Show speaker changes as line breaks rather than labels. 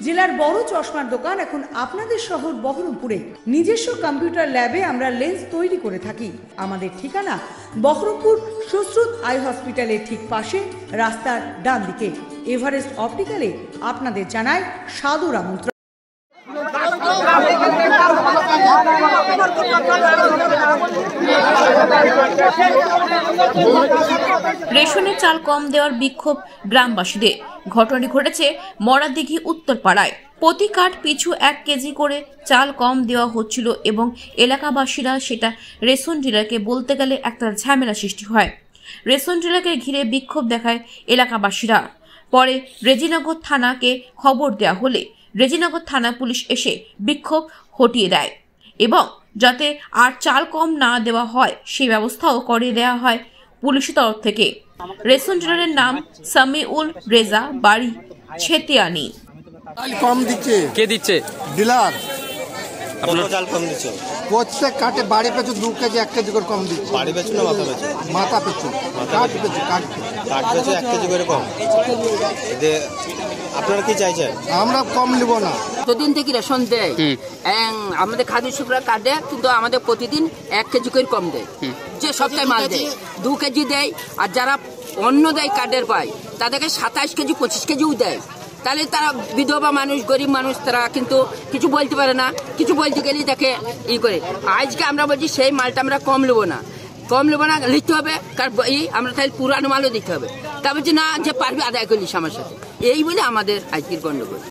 জেলার বড় চশমার দোকান এখন আপনাদের শহর বহরমপুরে। নিজস্ব কম্পিউটার ল্যাবে আমরা লেন্স তৈরি করে থাকি। আমাদের ঠিকানা বহরমপুর সুশ্রুত আই হসপিটালের ঠিক পাশে, রাস্তার ডান দিকে। এভারেস্ট অপটিক্যালে আপনাদের জানায় সাদর আমন্ত্রণ।
রেশনের চাল কম দেওয়ার বিক্ষোভ গ্রামবাসীদের। ঘটনাটি ঘটেছে মরাদিঘি উত্তরপাড়ায়। প্রতি কার্ড পিছু 1 কেজি করে চাল কম দেওয়া হচ্ছিল এবং এলাকাবাসীরা সেটা রেশন ডিলারকে বলতে গেলে একটা ঝামেলা সৃষ্টি হয়। রেশন ডিলারকে ঘিরে বিক্ষোভ দেখায় এলাকাবাসীরা। পরে রেজিনগর থানাকে খবর দেওয়া হলে রেজিনগর থানা পুলিশ এসে বিক্ষোভ হটিয়ে দেয় এবং যাতে আর চাল কম না দেওয়া হয় সেই ব্যবস্থাও করে দেওয়া হয় পুলিশের তরফ থেকে। রেশন ডিলারের নাম সামিউল রেজা, বাড়ি ছেতিয়ানি।
কম দিচ্ছে।
কে দিচ্ছে?
ডিলার।
আপনার চাল কম দিচ্ছে?
প্রত্যেক কাটে বাড়ি পেছু 2 কেজি 1 কেজি করে কম দিচ্ছে।
বাড়ি পেছু না মাথা পেছু?
মাথা পেছু। কাট পেছু।
কাট পেছু 1 কেজি করে কম। এতে আপনারা কি চাইছেন?
আমরা কম নিব না।
প্রতিদিন থেকে রেশন দেয়, আমাদের খাদ্য শুক্রা কাটে, কিন্তু আমাদের প্রতিদিন 1 কেজি করে কম দেয়। যে সপ্তাহে মাল দেয় 2 কেজি দেয়, আর যারা অন্য দেয় কার্ডের পায় তাদেরকে 27 কেজি 25 কেজিও দেয়। তাহলে তারা বিধবা মানুষ, গরিব মানুষ, তারা কিন্তু কিছু বলতে পারে না। কিছু বলতে গেলেই তাকে করে। আজকে আমরা বলছি সেই মালটা আমরা কম নেবো না, লিখতে হবে, কারণ আমরা তাহলে পুরানো মালও দিতে হবে। তা বলছি না, যে পারবে আদায় করলিস আমার সাথে, এই বলে আমাদের আজকের গন্ডগোল।